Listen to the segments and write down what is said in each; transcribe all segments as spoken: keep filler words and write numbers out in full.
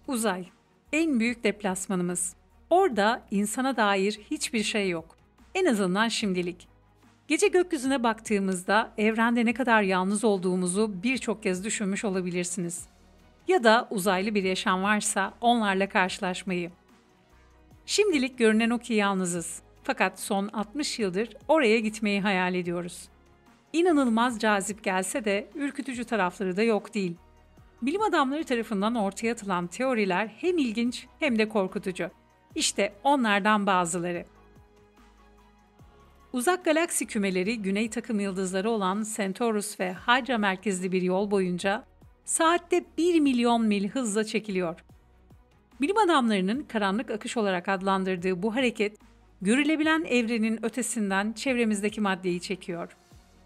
Uzay, en büyük deplasmanımız. Orada insana dair hiçbir şey yok. En azından şimdilik. Gece gökyüzüne baktığımızda evrende ne kadar yalnız olduğumuzu birçok kez düşünmüş olabilirsiniz. Ya da uzaylı bir yaşam varsa onlarla karşılaşmayı. Şimdilik görünen o ki yalnızız. Fakat son altmış yıldır oraya gitmeyi hayal ediyoruz. İnanılmaz cazip gelse de ürkütücü tarafları da yok değil. Bilim adamları tarafından ortaya atılan teoriler hem ilginç hem de korkutucu. İşte onlardan bazıları. Uzak galaksi kümeleri güney takım yıldızları olan Centaurus ve Hydra merkezli bir yol boyunca saatte bir milyon mil hızla çekiliyor. Bilim adamlarının karanlık akış olarak adlandırdığı bu hareket, görülebilen evrenin ötesinden çevremizdeki maddeyi çekiyor.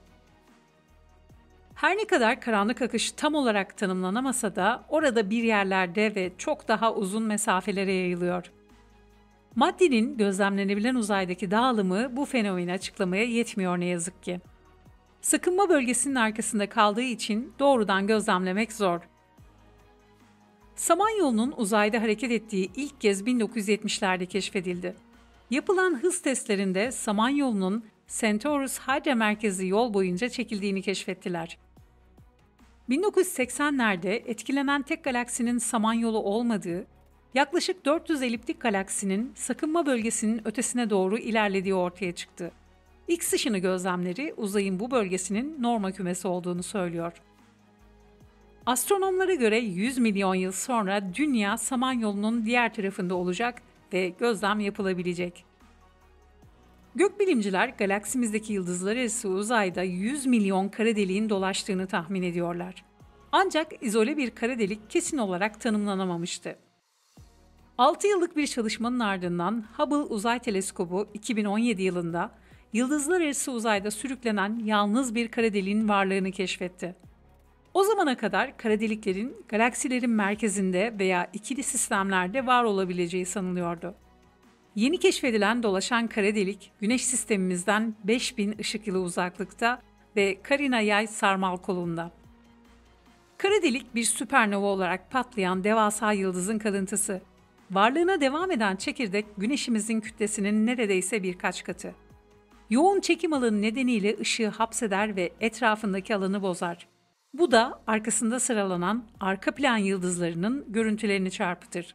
Her ne kadar karanlık akış tam olarak tanımlanamasa da orada bir yerlerde ve çok daha uzun mesafelere yayılıyor. Maddenin gözlemlenebilen uzaydaki dağılımı bu fenomeni açıklamaya yetmiyor ne yazık ki. Sıkınma bölgesinin arkasında kaldığı için doğrudan gözlemlemek zor. Samanyolu'nun uzayda hareket ettiği ilk kez bin dokuz yüz yetmişlerde keşfedildi. Yapılan hız testlerinde Samanyolu'nun Centaurus-Hydra merkezi yol boyunca çekildiğini keşfettiler. bin dokuz yüz seksenlerde etkilenen tek galaksinin Samanyolu olmadığı, yaklaşık dört yüz eliptik galaksinin sakınma bölgesinin ötesine doğru ilerlediği ortaya çıktı. X ışını gözlemleri uzayın bu bölgesinin Norma kümesi olduğunu söylüyor. Astronomlara göre yüz milyon yıl sonra Dünya Samanyolu'nun diğer tarafında olacak ve gözlem yapılabilecek. Gökbilimciler galaksimizdeki yıldızlar arası uzayda yüz milyon kara deliğin dolaştığını tahmin ediyorlar. Ancak izole bir kara delik kesin olarak tanımlanamamıştı. altı yıllık bir çalışmanın ardından Hubble Uzay Teleskobu iki bin on yedi yılında yıldızlar arası uzayda sürüklenen yalnız bir kara deliğin varlığını keşfetti. O zamana kadar kara deliklerin galaksilerin merkezinde veya ikili sistemlerde var olabileceği sanılıyordu. Yeni keşfedilen dolaşan kara delik, Güneş sistemimizden beş bin ışık yılı uzaklıkta ve Carina Yay sarmal kolunda. Kara delik bir süpernova olarak patlayan devasa yıldızın kalıntısı. Varlığına devam eden çekirdek Güneşimizin kütlesinin neredeyse birkaç katı. Yoğun çekim alanı nedeniyle ışığı hapseder ve etrafındaki alanı bozar. Bu da arkasında sıralanan arka plan yıldızlarının görüntülerini çarpıtır.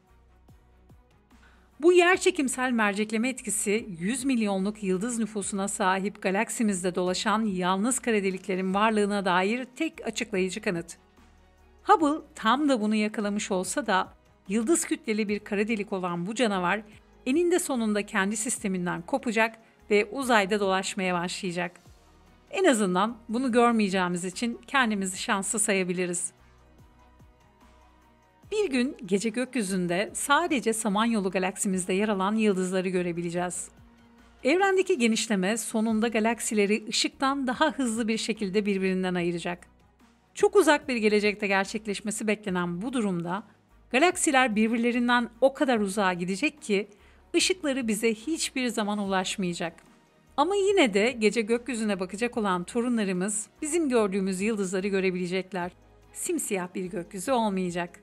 Bu yerçekimsel mercekleme etkisi yüz milyonluk yıldız nüfusuna sahip galaksimizde dolaşan yalnız kara deliklerin varlığına dair tek açıklayıcı kanıt. Hubble tam da bunu yakalamış olsa da yıldız kütleli bir kara delik olan bu canavar eninde sonunda kendi sisteminden kopacak ve uzayda dolaşmaya başlayacak. En azından bunu görmeyeceğimiz için kendimizi şanslı sayabiliriz. Bir gün gece gökyüzünde sadece Samanyolu galaksimizde yer alan yıldızları görebileceğiz. Evrendeki genişleme sonunda galaksileri ışıktan daha hızlı bir şekilde birbirinden ayıracak. Çok uzak bir gelecekte gerçekleşmesi beklenen bu durumda galaksiler birbirlerinden o kadar uzağa gidecek ki ışıkları bize hiçbir zaman ulaşmayacak. Ama yine de gece gökyüzüne bakacak olan torunlarımız bizim gördüğümüz yıldızları görebilecekler. Simsiyah bir gökyüzü olmayacak.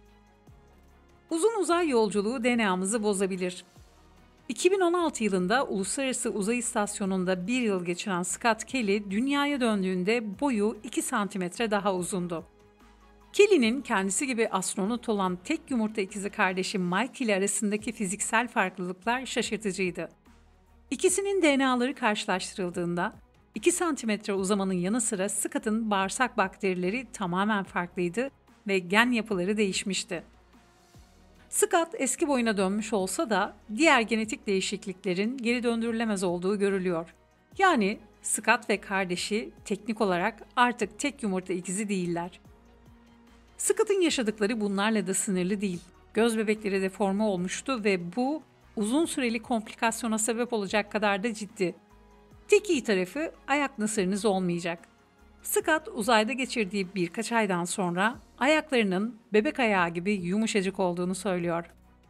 Uzun uzay yolculuğu D N A'mızı bozabilir. iki bin on altı yılında Uluslararası Uzay İstasyonu'nda bir yıl geçiren Scott Kelly, dünyaya döndüğünde boyu iki santimetre daha uzundu. Kelly'nin kendisi gibi astronot olan tek yumurta ikizi kardeşi Mike ile arasındaki fiziksel farklılıklar şaşırtıcıydı. İkisinin D N A'ları karşılaştırıldığında iki santimetre uzamanın yanı sıra Scott'ın bağırsak bakterileri tamamen farklıydı ve gen yapıları değişmişti. Scott eski boyuna dönmüş olsa da diğer genetik değişikliklerin geri döndürülemez olduğu görülüyor. Yani Scott ve kardeşi teknik olarak artık tek yumurta ikizi değiller. Scott'ın yaşadıkları bunlarla da sınırlı değil. Göz bebekleri deforme olmuştu ve bu uzun süreli komplikasyona sebep olacak kadar da ciddi. Tek iyi tarafı ayak nasırınız olmayacak. Scott uzayda geçirdiği birkaç aydan sonra ayaklarının bebek ayağı gibi yumuşacık olduğunu söylüyor.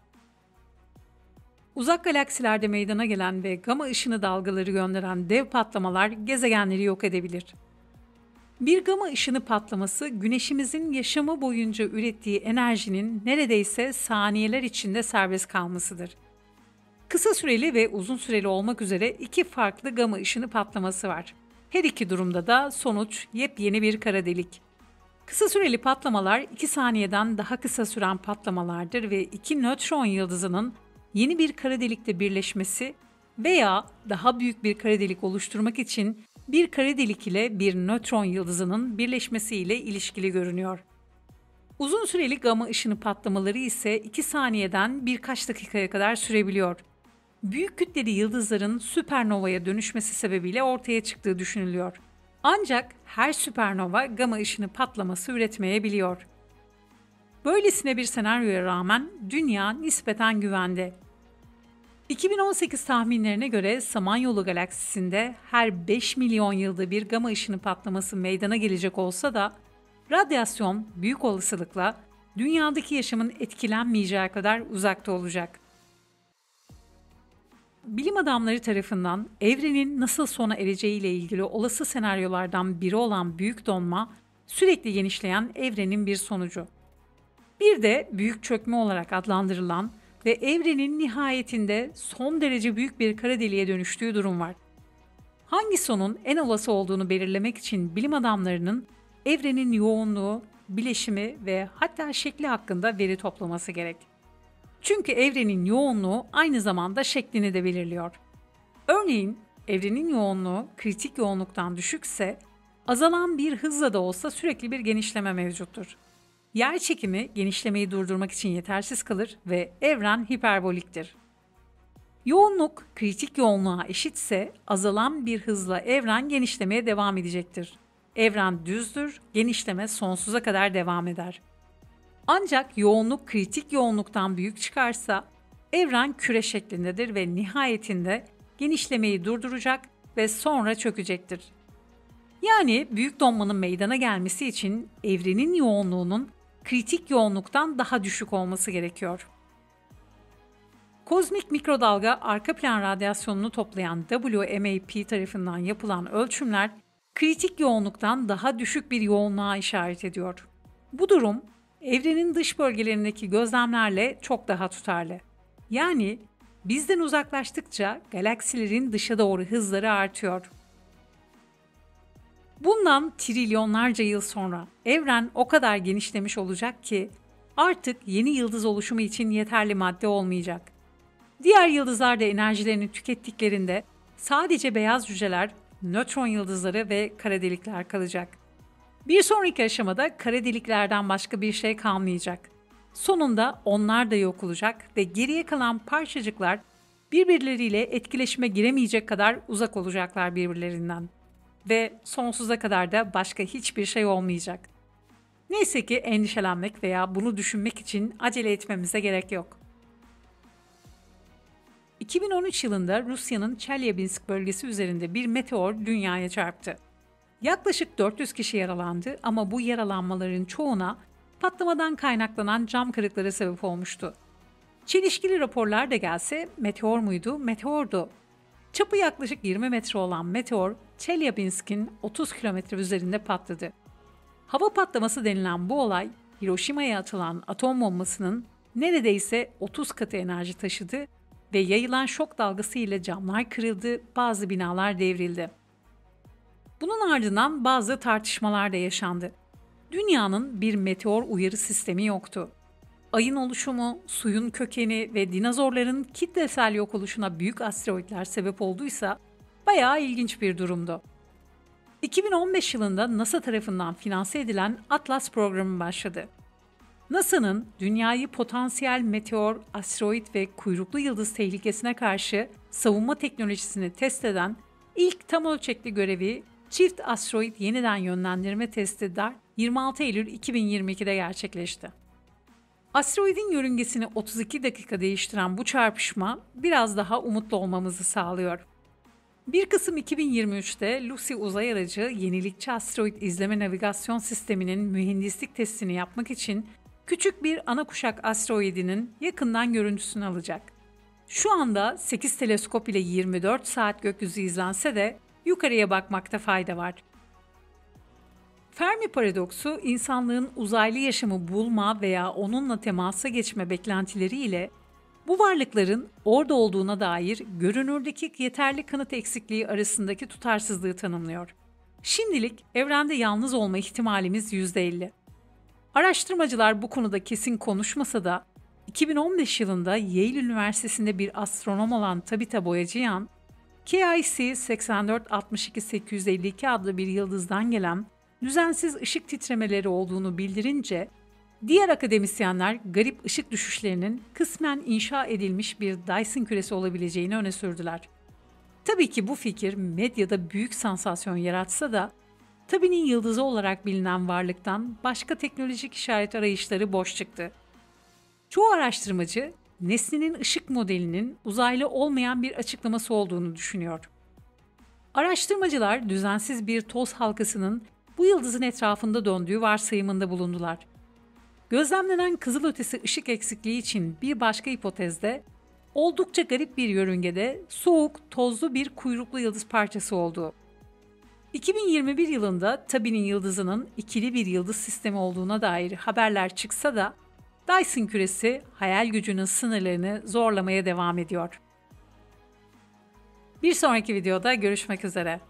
Uzak galaksilerde meydana gelen ve gama ışını dalgaları gönderen dev patlamalar gezegenleri yok edebilir. Bir gama ışını patlaması, güneşimizin yaşamı boyunca ürettiği enerjinin neredeyse saniyeler içinde serbest kalmasıdır. Kısa süreli ve uzun süreli olmak üzere iki farklı gama ışını patlaması var. Her iki durumda da sonuç yepyeni bir kara delik. Kısa süreli patlamalar iki saniyeden daha kısa süren patlamalardır ve iki nötron yıldızının yeni bir kara delikte birleşmesi veya daha büyük bir kara delik oluşturmak için bir kara delik ile bir nötron yıldızının birleşmesiyle ilişkili görünüyor. Uzun süreli gama ışını patlamaları ise iki saniyeden birkaç dakikaya kadar sürebiliyor. Büyük kütleli yıldızların süpernovaya dönüşmesi sebebiyle ortaya çıktığı düşünülüyor. Ancak her süpernova gama ışını patlaması üretmeyebiliyor. Böylesine bir senaryoya rağmen Dünya nispeten güvende. iki bin on sekiz tahminlerine göre Samanyolu galaksisinde her beş milyon yılda bir gama ışını patlaması meydana gelecek olsa da radyasyon büyük olasılıkla dünyadaki yaşamın etkilenmeyeceği kadar uzakta olacak. Bilim adamları tarafından evrenin nasıl sona ereceği ile ilgili olası senaryolardan biri olan büyük donma, sürekli genişleyen evrenin bir sonucu. Bir de büyük çökme olarak adlandırılan ve evrenin nihayetinde son derece büyük bir kara deliğe dönüştüğü durum var. Hangi sonun en olası olduğunu belirlemek için bilim adamlarının evrenin yoğunluğu, bileşimi ve hatta şekli hakkında veri toplaması gerek. Çünkü evrenin yoğunluğu aynı zamanda şeklini de belirliyor. Örneğin evrenin yoğunluğu kritik yoğunluktan düşükse azalan bir hızla da olsa sürekli bir genişleme mevcuttur. Yer çekimi genişlemeyi durdurmak için yetersiz kalır ve evren hiperboliktir. Yoğunluk kritik yoğunluğa eşitse azalan bir hızla evren genişlemeye devam edecektir. Evren düzdür, genişleme sonsuza kadar devam eder. Ancak yoğunluk kritik yoğunluktan büyük çıkarsa evren küre şeklindedir ve nihayetinde genişlemeyi durduracak ve sonra çökecektir. Yani büyük donmanın meydana gelmesi için evrenin yoğunluğunun kritik yoğunluktan daha düşük olması gerekiyor. Kozmik mikrodalga arka plan radyasyonunu toplayan W M A P tarafından yapılan ölçümler kritik yoğunluktan daha düşük bir yoğunluğa işaret ediyor. Bu durum evrenin dış bölgelerindeki gözlemlerle çok daha tutarlı. Yani bizden uzaklaştıkça galaksilerin dışa doğru hızları artıyor. Bundan trilyonlarca yıl sonra evren o kadar genişlemiş olacak ki artık yeni yıldız oluşumu için yeterli madde olmayacak. Diğer yıldızlar da enerjilerini tükettiklerinde sadece beyaz cüceler, nötron yıldızları ve kara delikler kalacak. Bir sonraki aşamada kara deliklerden başka bir şey kalmayacak. Sonunda onlar da yok olacak ve geriye kalan parçacıklar birbirleriyle etkileşime giremeyecek kadar uzak olacaklar birbirlerinden. Ve sonsuza kadar da başka hiçbir şey olmayacak. Neyse ki endişelenmek veya bunu düşünmek için acele etmemize gerek yok. iki bin on üç yılında Rusya'nın Çelyabinsk bölgesi üzerinde bir meteor dünyaya çarptı. Yaklaşık dört yüz kişi yaralandı ama bu yaralanmaların çoğuna patlamadan kaynaklanan cam kırıkları sebep olmuştu. Çelişkili raporlar da gelse meteor muydu? Meteordu. Çapı yaklaşık yirmi metre olan meteor Çelyabinsk'in otuz kilometre üzerinde patladı. Hava patlaması denilen bu olay Hiroşima'ya atılan atom bombasının neredeyse otuz katı enerji taşıdı ve yayılan şok dalgası ile camlar kırıldı, bazı binalar devrildi. Bunun ardından bazı tartışmalar da yaşandı. Dünyanın bir meteor uyarı sistemi yoktu. Ayın oluşumu, suyun kökeni ve dinozorların kitlesel yok oluşuna büyük asteroidler sebep olduysa bayağı ilginç bir durumdu. iki bin on beş yılında NASA tarafından finanse edilen Atlas programı başladı. NASA'nın dünyayı potansiyel meteor, asteroid ve kuyruklu yıldız tehlikesine karşı savunma teknolojisini test eden ilk tam ölçekli görevi Çift Asteroid Yeniden Yönlendirme Testi DART yirmi altı Eylül iki bin yirmi iki'de gerçekleşti. Asteroidin yörüngesini otuz iki dakika değiştiren bu çarpışma biraz daha umutlu olmamızı sağlıyor. bir Kasım iki bin yirmi üç'te Lucy uzay aracı yenilikçi asteroid izleme navigasyon sisteminin mühendislik testini yapmak için küçük bir ana kuşak asteroidinin yakından görüntüsünü alacak. Şu anda sekiz teleskop ile yirmi dört saat gökyüzü izlense de yukarıya bakmakta fayda var. Fermi paradoksu, insanlığın uzaylı yaşamı bulma veya onunla temasa geçme beklentileriyle bu varlıkların orada olduğuna dair görünürdeki yeterli kanıt eksikliği arasındaki tutarsızlığı tanımlıyor. Şimdilik evrende yalnız olma ihtimalimiz yüzde elli. Araştırmacılar bu konuda kesin konuşmasa da iki bin on beş yılında Yale Üniversitesi'nde bir astronom olan Tabitha Boyajian, K I C seksen dört altmış iki sekiz yüz elli iki adlı bir yıldızdan gelen düzensiz ışık titremeleri olduğunu bildirince, diğer akademisyenler garip ışık düşüşlerinin kısmen inşa edilmiş bir Dyson küresi olabileceğini öne sürdüler. Tabii ki bu fikir medyada büyük sansasyon yaratsa da, Tabby'nin yıldızı olarak bilinen varlıktan başka teknolojik işaret arayışları boş çıktı. Çoğu araştırmacı, nesnenin ışık modelinin uzaylı olmayan bir açıklaması olduğunu düşünüyor. Araştırmacılar düzensiz bir toz halkasının bu yıldızın etrafında döndüğü varsayımında bulundular. Gözlemlenen kızılötesi ışık eksikliği için bir başka hipotezde, oldukça garip bir yörüngede soğuk, tozlu bir kuyruklu yıldız parçası olduğu. iki bin yirmi bir yılında Tabby'nin yıldızının ikili bir yıldız sistemi olduğuna dair haberler çıksa da, Dyson küresi hayal gücünün sınırlarını zorlamaya devam ediyor. Bir sonraki videoda görüşmek üzere.